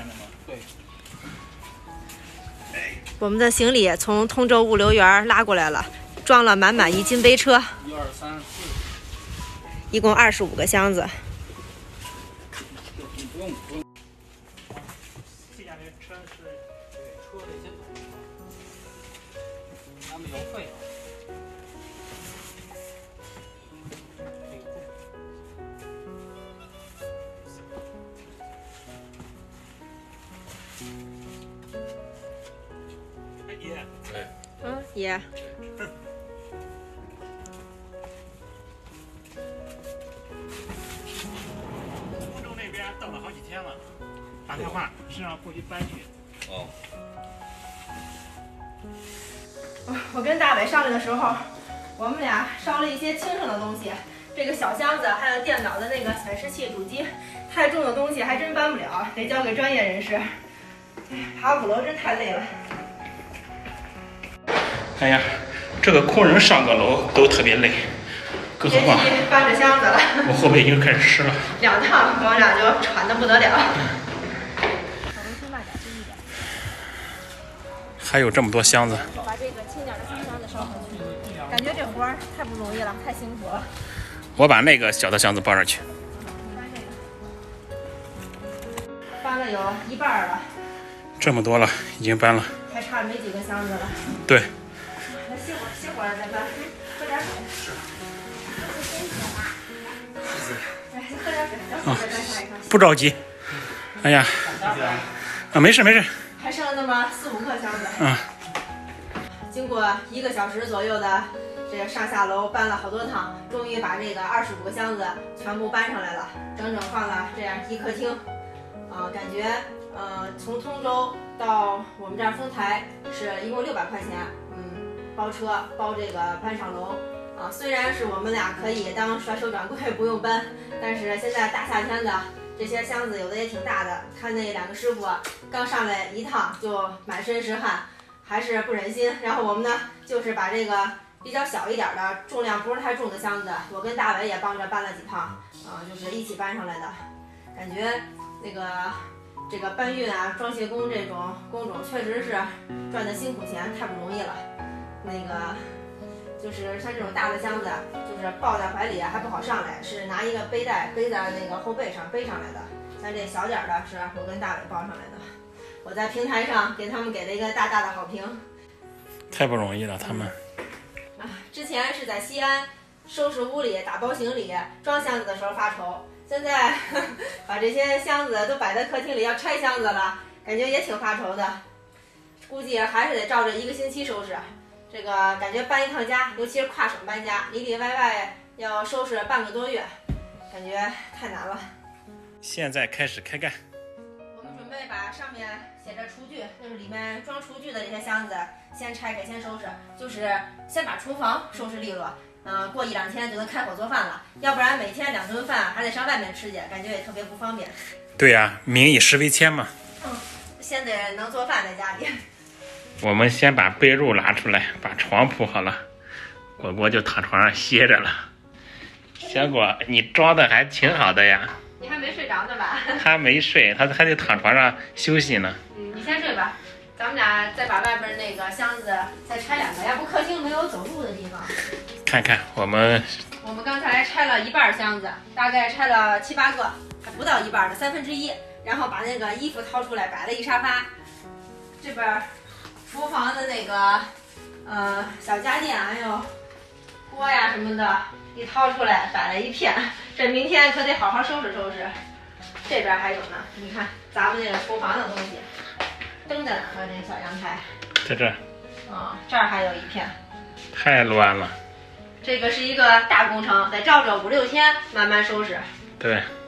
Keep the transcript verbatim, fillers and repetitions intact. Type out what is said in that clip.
的吗？对。 我们的行李从通州物流园拉过来了，装了满满一金杯车。 一二三四， 一共二十五个箱子。 不用不用。这家的车是对车的一些东西，咱们邮费。 嗯，爷。 福州那边等了好几天了，打电话是让过去搬去。哦。 我跟大伟上来的时候，我们俩烧了一些轻省的东西，这个小箱子还有电脑的那个显示器、主机，太重的东西还真搬不了，得交给专业人士。哎，爬五楼真太累了。 哎呀，这个工人上个楼都特别累，更何况搬着箱子了， 我后背已经开始湿了。 两趟，我们俩就喘得不得了。 还有这么多箱子， 把这个轻点的小箱子烧上去，感觉这活儿太不容易了，太辛苦了。 我把那个小的箱子搬上去。 搬了有一半了。这么多了，已经搬了。 还差没几个箱子了。 对。 那歇会儿，歇会儿再搬，喝点水。是。来，喝点水，等会儿再搬下一趟。 不着急。哎呀，啊，没事没事。 还剩了那么四五个箱子。 嗯。 经过一个小时左右的这个上下楼搬了好多趟，终于把这个二十五个箱子全部搬上来了，整整放了这样一客厅。啊、呃，感觉呃，从通州到我们这儿丰台是一共六百块钱。嗯。 包车包这个搬上楼啊，虽然是我们俩可以当甩手掌柜不用搬，但是现在大夏天的，这些箱子有的也挺大的。看那两个师傅刚上来一趟就满身是汗，还是不忍心。然后我们呢，就是把这个比较小一点的、重量不是太重的箱子，我跟大伟也帮着搬了几趟，啊，就是一起搬上来的。感觉那个这个搬运啊、装卸工这种工种确实是赚的辛苦钱，太不容易了。 那个就是像这种大的箱子，就是抱在怀里还不好上来，是拿一个背带背在那个后背上背上来的。像这小点儿的，是我跟大伟抱上来的。我在平台上给他们给了一个大大的好评。 太不容易了，他们。 啊，之前是在西安收拾屋里、打包行李、装箱子的时候发愁，现在呵呵把这些箱子都摆在客厅里要拆箱子了，感觉也挺发愁的。估计还是得照着一个星期收拾。 这个感觉搬一趟家，尤其是跨省搬家，里里外外要收拾半个多月，感觉太难了。 现在开始开干。 我们准备把上面写着厨具，就是里面装厨具的这些箱子，先拆开，先收拾，就是先把厨房收拾利落。嗯、呃，过一两天就能开火做饭了，要不然每天两顿饭还得上外面吃去，感觉也特别不方便。 对呀、啊，民以食为天嘛。 嗯，先得能做饭在家里。 我们先把被褥拿出来，把床铺好了，果果就躺床上歇着了。小果，你装的还挺好的呀。 你还没睡着呢吧？ 他没睡，他还得躺床上休息呢。 嗯，你先睡吧，咱们俩再把外边那个箱子再拆两个，要不客厅没有走路的地方。 看看我们， 我们刚才拆了一半箱子，大概拆了七八个，还不到一半的三分之一。然后把那个衣服掏出来，摆了一沙发，这边。 厨房的那个，呃，小家电还有锅呀什么的，一掏出来摆了一片，这明天可得好好收拾收拾。这边还有呢，你看咱们那个厨房的东西，灯在哪儿？这个小阳台， 在这儿。 啊、哦，这儿还有一片。 太乱了。 这个是一个大工程，得照着五六天慢慢收拾。 对。